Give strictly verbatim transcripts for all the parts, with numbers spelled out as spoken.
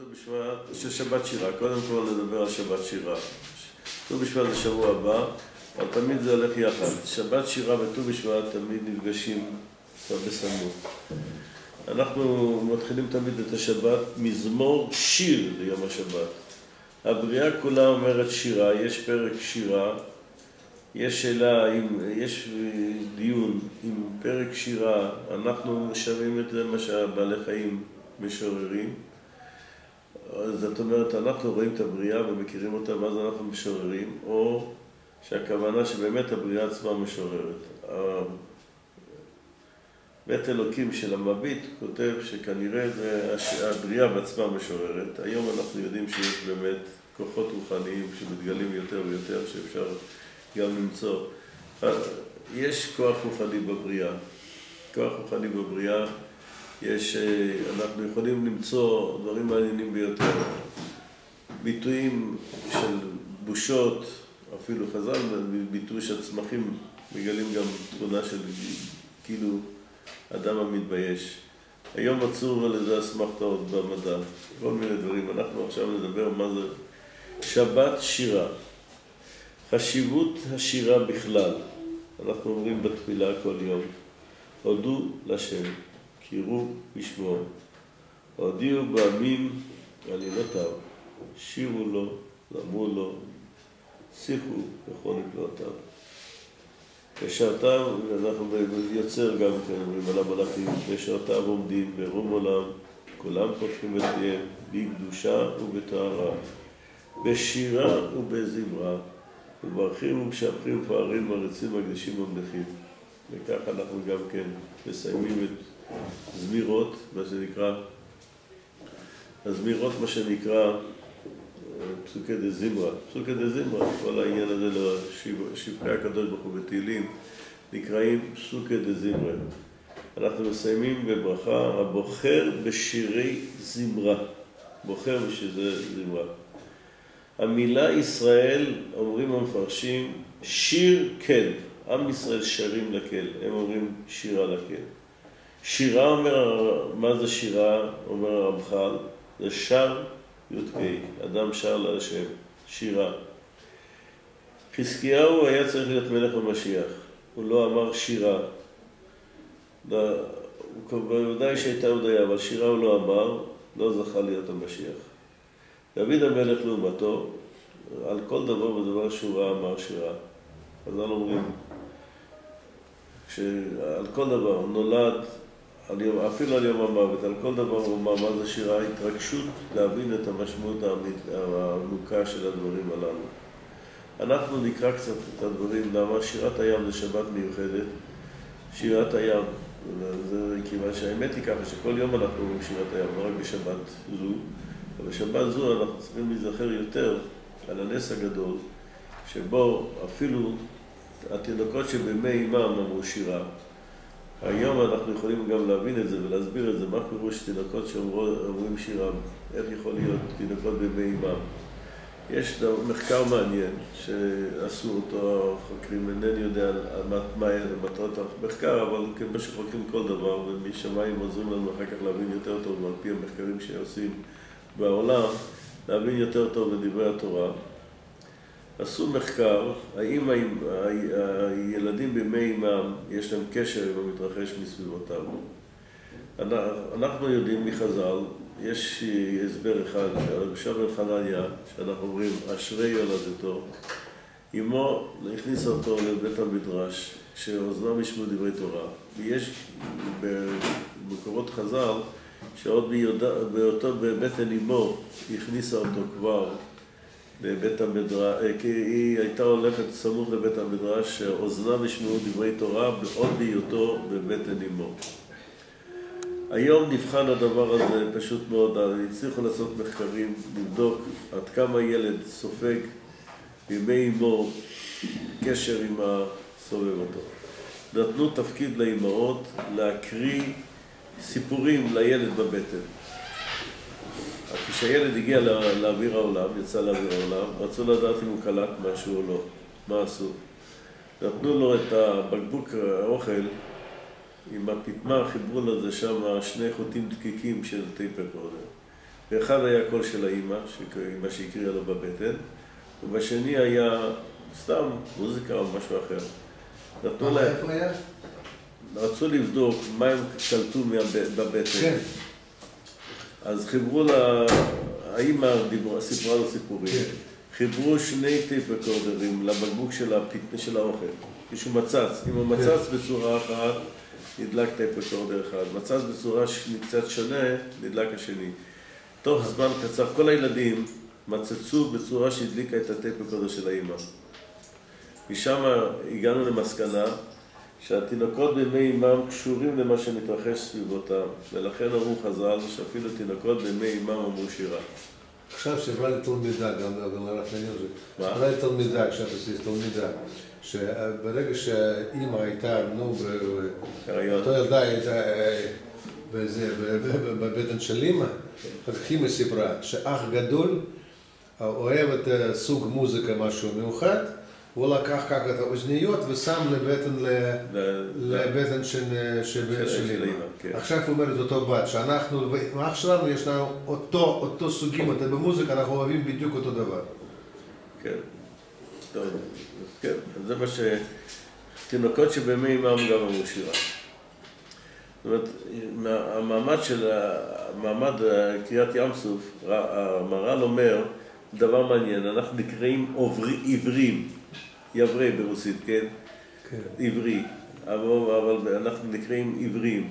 ט"ו בשבט של שבת שירה. קודם כל נדבר על שבת שירה. ט"ו בשבט זה שבוע הבא, אבל תמיד זה הולך יחד. שבת שירה וט"ו בשבט תמיד נפגשים בסמוך. אנחנו מתחילים תמיד את השבת מזמור שיר ליום השבת. הבריאה כולה אומרת שירה, יש פרק שירה, יש שאלה, אם, יש דיון עם פרק שירה, אנחנו משרים את זה מה שהבעלי חיים משוררים. זאת אומרת, אנחנו רואים את הבריאה ומכירים אותה, ואז אנחנו משוררים, או שהכוונה שבאמת הבריאה עצמה משוררת. בית אלוקים של המביט כותב שכנראה זה הבריאה בעצמה משוררת. היום אנחנו יודעים שיש באמת כוחות רוחניים שמתגלים יותר ויותר, שאפשר גם למצוא. יש כוח רוחני בבריאה. כוח רוחני בבריאה. יש, אנחנו יכולים למצוא דברים מעניינים ביותר. ביטויים של בושות, אפילו חז"ל, ביטוי של צמחים מגלים גם תכונה של כאילו אדם המתבייש. היום מצאו על איזה אסמכתאות במדע, כל מיני דברים. אנחנו עכשיו נדבר מה זה שבת שירה. חשיבות השירה בכלל. אנחנו אומרים בתפילה כל יום, הודו לשם, קירו בשמו, הודיעו בעמים עלילותיו, שירו לו, זמרו לו, שיחו בכל נפלאותיו. בשעותיו, אנחנו יוצר גם כן, אומרים על המלאכים, בשעותיו עומדים ברום עולם, כולם פותחים את פיהם, בקדושה ובטהרה, בשירה ובזמרה, וברכים ומשבחים ופארים מריצים מקדישים ממלכים. וכך אנחנו גם כן מסיימים את זמירות, מה שנקרא, הזמירות מה שנקרא פסוקי דזמרה. פסוקי דזמרה, כל העניין הזה לשבחי הקדוש ברוך הוא בתהילים, נקראים פסוקי דזמרה. אנחנו מסיימים בברכה, הבוחר בשירי זמרה. בוחר בשירי זמרה. המילה ישראל, אומרים המפרשים, שיר כן. עם ישראל שרים לקל, הם אומרים שירה לקל. שירה אומר, מה זה שירה? אומר הרמח"ל, זה שר יודקי, אדם שר להשם, שירה. חזקיהו היה צריך להיות מלך המשיח, הוא לא אמר שירה. הוא בוודאי שהייתה הודיה, אבל שירה הוא לא אמר, לא זכה להיות המשיח. דוד המלך לעומתו, על כל דבר ודבר שהוא ראה אמר שירה. אז אנחנו אומרים, שעל כל דבר נולד, על יום, אפילו על יום המוות, על כל דבר הוא אמר מה זה שירה, התרגשות להבין את המשמעות העמוקה של הדברים הללו. אנחנו נקרא קצת את הדברים, למה שירת הים זה שבת מיוחדת, שירת הים, זה כיוון שהאמת היא ככה שכל יום אנחנו אומרים שירת הים, לא רק בשבת זו, אבל בשבת זו אנחנו צריכים להיזכר יותר על הנס הגדול, שבו אפילו התינוקות שבימי אימם אמרו שירה. היום אנחנו יכולים גם להבין את זה ולהסביר את זה, מה פירוש תינוקות שאומרים שירה, איך יכול להיות תינוקות בימי אימם. יש מחקר מעניין שעשו אותו חוקרים, אינני יודע מה היה מטרת המחקר, אבל כמו שחוקרים כל דבר, ומשמיים עוזרים לנו אחר כך להבין יותר טוב, על פי המחקרים שעושים בעולם, להבין יותר טוב בדברי התורה. עשו מחקר, האם הילדים בימי אימם יש להם קשר עם המתרחש מסביבותם. אנחנו יודעים מחז"ל, יש הסבר אחד, שרבי בן חנניה, שאנחנו אומרים, אשרי יולדתו, אמו הכניסה אותו לבית המדרש, שאוזנם ישמעו דברי תורה. ויש במקורות חז"ל, שעוד באותו בבטן אמו הכניסה אותו כבר, בבית המדרש, כי היא הייתה הולכת סמוך לבית המדרש, שאוזניו ישמעו דברי תורה, עוד בהיותו בבטן אמו. היום נבחן הדבר הזה פשוט מאוד, הצליחו לעשות מחקרים, לבדוק עד כמה ילד סופג בימי אמו קשר עם הסובב אותו. נתנו תפקיד לאמהות להקריא סיפורים לילד בבטן. כשהילד הגיע לאוויר העולם, יצא לאוויר העולם, רצו לדעת אם הוא קלט משהו או לא. מה עשו? נתנו לו את הבקבוק האוכל עם הפטמה, חיברו לזה שם שני חוטים דקיקים של טייפ רקורדר. באחד היה קול של האימא, מה שהקריאה לו בבטן, ובשני היה סתם מוזיקה או משהו אחר. נתנו להם... איפה היה? רצו לבדוק מה הם קלטו בבטן. כן. אז חיברו לה... האימא סיפרה לו סיפורים. כן. חיברו שני טייפ רקורדרים לבקבוק של הפיתנה של האוכל. כשהוא מצץ. אם הוא מצץ בצורה אחת, נדלק טייפ רקורדר אחד. מצץ בצורה קצת שונה, נדלק השני. תוך זמן קצר, כל הילדים מצצו בצורה שהדליקה את הטייפ רקורדר של האימא. משם הגענו למסקנה שהתינוקות בימי אימם קשורים למה שמתרחש סביבותם, ולכן אמרו חז"ל שאפילו תינוקות בימי אימם אמרו שירה. עכשיו שברה לי תלמידה, גם הרב מעניין זה. שברה לי תלמידה, עכשיו עשיתי תלמידה, שברגע שאימא הייתה, נו, אותו ילדה הייתה בבטן של אימא, אחר כך אימא סיפרה שאח גדול אוהב את סוג מוזיקה משהו מיוחד, הוא לקח ככה את האוזניות ושם לבטן לבטן של אימא. עכשיו הוא אומר את אותו בת, שאנחנו, באח שלנו יש לנו אותו סוגים, במוזיקה אנחנו אוהבים בדיוק אותו דבר. כן, טוב, כן, זה מה ש... תינוקות שבימי אימם גם אמרו שירה. זאת אומרת, המעמד של, המעמד קריאת ים סוף, המהר"ל אומר דבר מעניין, אנחנו נקראים עברים. יברי ברוסית, כן? כן. עברי. אבל אנחנו נקראים עברים.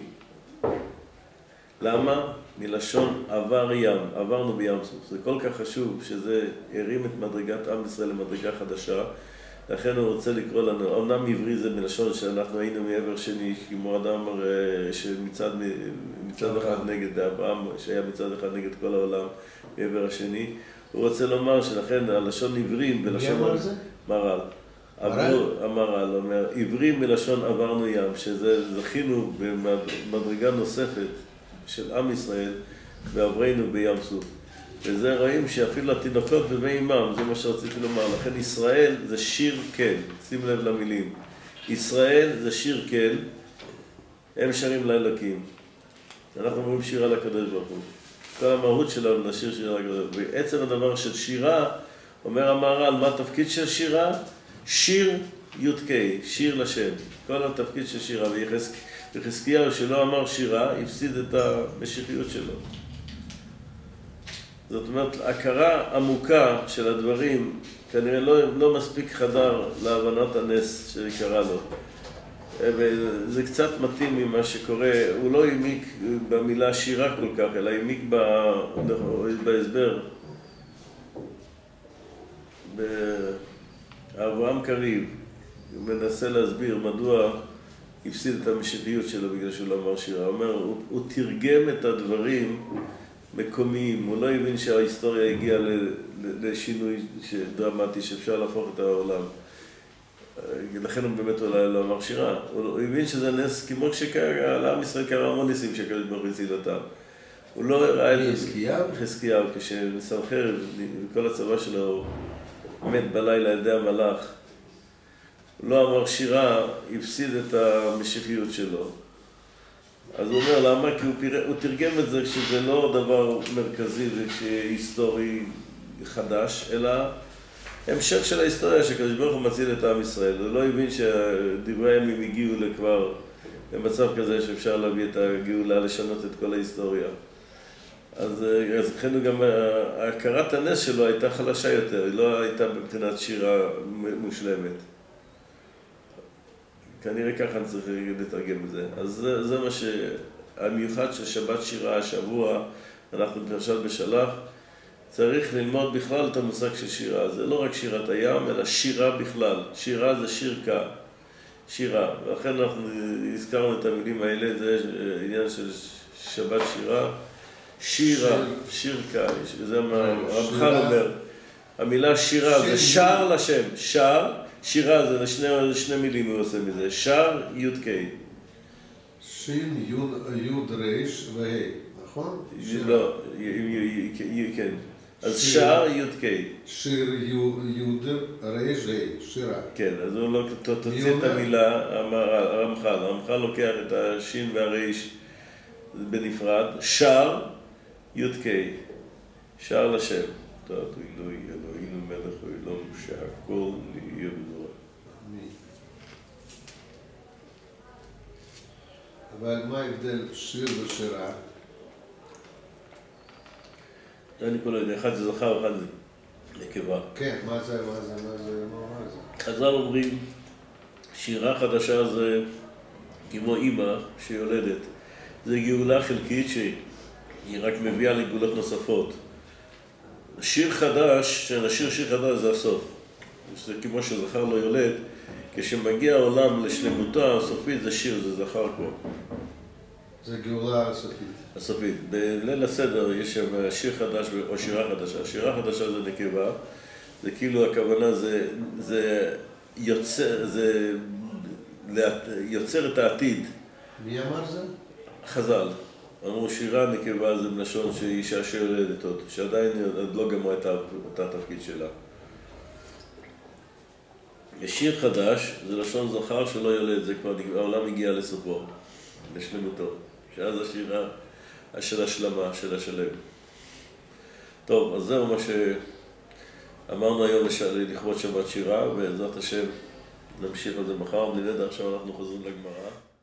למה? מלשון עבר ים. עברנו בים סוף. זה כל כך חשוב שזה הרים את מדרגת עם ישראל למדרגה חדשה. לכן הוא רוצה לקרוא לנו. אמנם עברי זה מלשון שאנחנו היינו מעבר שני, כמו אדם שמצד מצד אחד נגד אברהם, שהיה מצד אחד נגד כל העולם, מעבר השני. הוא רוצה לומר שלכן הלשון עברים בלשון... מי אמר זה? מהר"ל. המהר"ל אומר, עברים מלשון עברנו ים, שזה זכינו במדרגה נוספת של עם ישראל ועברנו בים סוף. וזה רואים שאפילו התינוקות בבי אימם, זה מה שרציתי לומר, לכן ישראל זה שיר כן, שים לב למילים. ישראל זה שיר כן, הם שרים לאלוקים. אנחנו אומרים שירה לקדוש ברוך הוא. כל המהות שלנו לשיר שירה לקדוש ברוך הוא. ועצם הדבר של שירה, אומר המהר"ל, מה התפקיד של שירה? שיר י"ק, שיר לשם. כל התפקיד של שירה. וחזקיהו שלא אמר שירה, הפסיד את המשיחיות שלו. זאת אומרת, הכרה עמוקה של הדברים, כנראה לא, לא מספיק חדר להבנת הנס שקרה לו. זה קצת מתאים ממה שקורה, הוא לא העמיק במילה שירה כל כך, אלא העמיק בהסבר. אברהם קריב מנסה להסביר מדוע הפסיד את המשיחיות שלו בגלל שהוא לא אמר שירה. הוא אומר, הוא, הוא תרגם את הדברים מקומיים, הוא לא הבין שההיסטוריה הגיעה לשינוי דרמטי שאפשר להפוך את העולם. לכן הוא באמת אולי לא אמר שירה. הוא הבין שזה נס כמו כשעם ישראל קרה המון ניסים שהקדוש ברוך הוא הציל אותם. הוא לא ראה את זה. חזקיהו? חזקיהו, כשסנחריב, כל הצבא שלו מת בלילה על ידי המלאך. הוא לא אמר שירה, הפסיד את המשיחיות שלו. אז הוא אומר, למה? כי הוא, פיר... הוא תרגם את זה שזה לא דבר מרכזי והיסטורי חדש, אלא המשך של ההיסטוריה שקדוש ברוך הוא מציל את עם ישראל. הוא לא הבין שדברי הימים הגיעו לכבר למצב כזה שאפשר להביא את הגאולה, לשנות את כל ההיסטוריה. אז לכן גם הכרת הנס שלו הייתה חלשה יותר, היא לא הייתה מבחינת שירה מושלמת. כנראה ככה אני צריך לתרגם את זה. אז זה, זה מה שהמיוחד של שבת שירה השבוע, אנחנו בפרשת בשלח, צריך ללמוד בכלל את המושג של שירה. זה לא רק שירת הים, אלא שירה בכלל. שירה זה שירקה, שירה. ולכן אנחנו הזכרנו את המילים האלה, זה עניין של שבת שירה. שירה, שירקה, זה מה הרמח"ל אומר. המילה שירה זה שר לשם, שר. שירה זה לשני, לשני מילים הוא עושה מזה, שר י"ק. שין יוד ריש והי, נכון? לא, כן. אז שר י"ק. שיר יוד ריש והי, שירה. כן, אז הוא לא תוציא את המילה, הרמח"ל. הרמח"ל לוקח את השין והריש בנפרד, שר י"ק. שר לשם, תודה אלוהי, אלוהינו מלך העולם, שהכל יהיה בדברו. אבל מה ההבדל שיר ושירה? אני כל יודע, אחד זה זכר, אחד זה נקבה. כן, מה זה, מה זה, מה זה, מה זה? חז"ל אומרים, שירה חדשה זה כמו אימא שיולדת. זה גאולה חלקית שהיא רק מביאה לגאולות נוספות. שיר חדש, כשנשיר שיר חדש זה הסוף. זה כמו שזכר לא יולד, כשמגיע העולם לשלמותו הסופית זה שיר, זה זכר פה. זה גאולה הסופית. הסופית. בליל הסדר יש שם שיר חדש או שירה חדשה. שירה חדשה זה נקבה, זה כאילו הכוונה זה, זה יוצר, זה יוצר את העתיד. מי אמר זה? חז"ל. אמרו שירה נקבה זה לשון שהיא אישה שיולדת עוד, שעדיין עוד לא גמרה את התפקיד שלה. שיר חדש זה לשון זכר שלא יולד, זה כבר העולם הגיע לסופו, לשלמותו. שאז השירה של השלמה, של השלם. טוב, אז זהו מה שאמרנו היום לכבוד שבת שירה, ובעזרת השם נמשיך על זה מחר, בלי נדע עכשיו אנחנו חוזרים לגמרא.